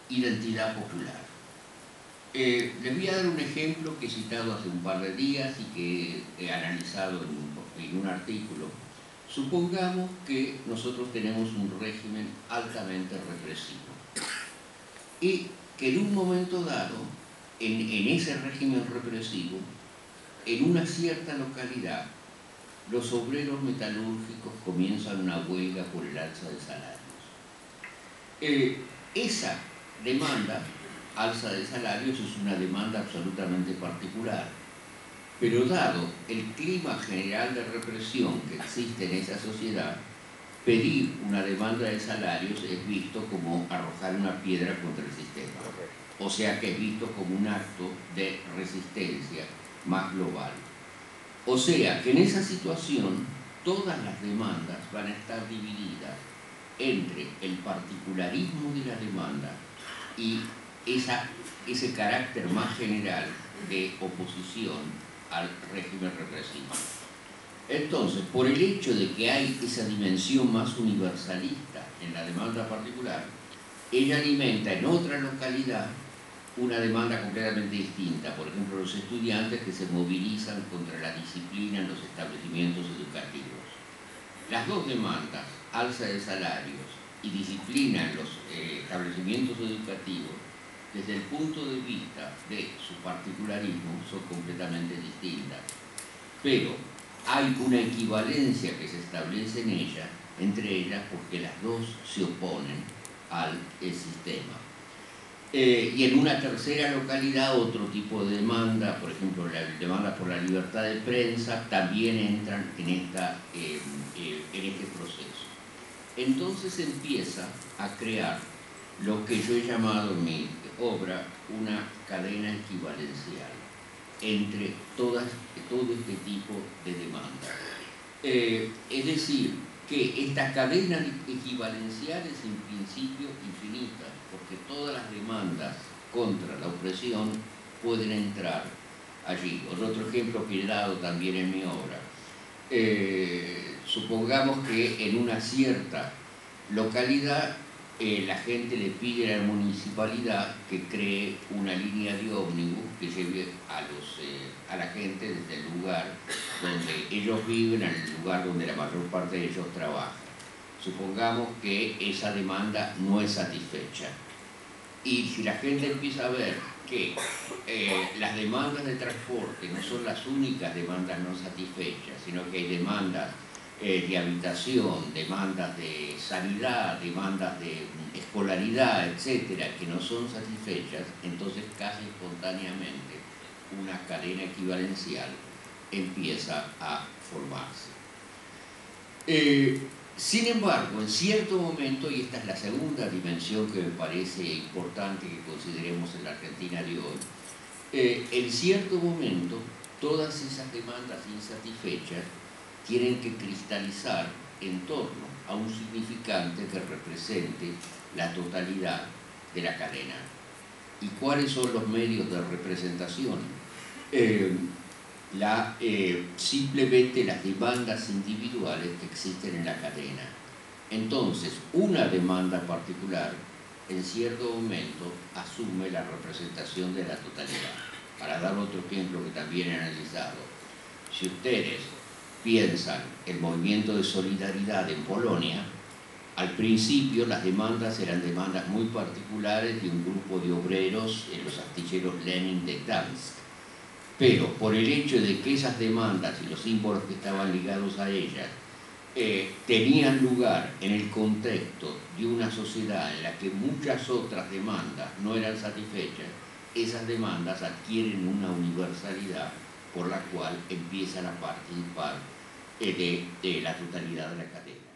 identidad popular. Les voy a dar un ejemplo que he citado hace un par de días y que he analizado en un artículo. Supongamos que nosotros tenemos un régimen altamente represivo y que en un momento dado, en ese régimen represivo, en una cierta localidad, los obreros metalúrgicos comienzan una huelga por el alza de salarios. Esa demanda, alza de salarios, es una demanda absolutamente particular, pero dado el clima general de represión que existe en esa sociedad, pedir una demanda de salarios es visto como arrojar una piedra contra el sistema, o sea que es visto como un acto de resistencia más global. O sea que en esa situación todas las demandas van a estar divididas entre el particularismo de la demanda y ese carácter más general de oposición al régimen represivo. Entonces, por el hecho de que hay esa dimensión más universalista en la demanda particular, ella alimenta en otra localidad una demanda completamente distinta. Por ejemplo, los estudiantes que se movilizan contra la disciplina en los establecimientos educativos. Las dos demandas, alza de salarios y disciplina en los establecimientos educativos, desde el punto de vista de su particularismo, son completamente distintas. Pero hay una equivalencia que se establece en ellas, entre ellas, porque las dos se oponen al sistema. Y en una tercera localidad, otro tipo de demanda, por ejemplo, la demanda por la libertad de prensa, también entran en este proceso. Entonces empieza a crear lo que yo he llamado en mi obra una cadena equivalencial entre todo este tipo de demandas. Es decir, que esta cadena equivalencial es en principio infinita, porque todas las demandas contra la opresión pueden entrar allí. Otro ejemplo que he dado también en mi obra. Supongamos que en una cierta localidad la gente le pide a la municipalidad que cree una línea de ómnibus que lleve a la gente desde el lugar donde ellos viven al lugar donde la mayor parte de ellos trabajan. Supongamos que esa demanda no es satisfecha. Y si la gente empieza a ver que las demandas de transporte no son las únicas demandas no satisfechas, sino que hay demandas de habitación, demandas de sanidad, demandas de escolaridad, etcétera, que no son satisfechas, entonces casi espontáneamente una cadena equivalencial empieza a formarse. Sin embargo, en cierto momento, y esta es la segunda dimensión que me parece importante que consideremos en la Argentina de hoy, en cierto momento todas esas demandas insatisfechas tienen que cristalizar en torno a un significante que represente la totalidad de la cadena. ¿Y cuáles son los medios de representación? Simplemente las demandas individuales que existen en la cadena. Entonces, una demanda particular, en cierto momento, asume la representación de la totalidad. Para dar otro ejemplo que también he analizado, si ustedes piensan el movimiento de solidaridad en Polonia, al principio las demandas eran demandas muy particulares de un grupo de obreros en los astilleros Lenin de Gdansk. Pero por el hecho de que esas demandas y los símbolos que estaban ligados a ellas tenían lugar en el contexto de una sociedad en la que muchas otras demandas no eran satisfechas, esas demandas adquieren una universalidad por la cual empiezan a participar de la totalidad de la cadena.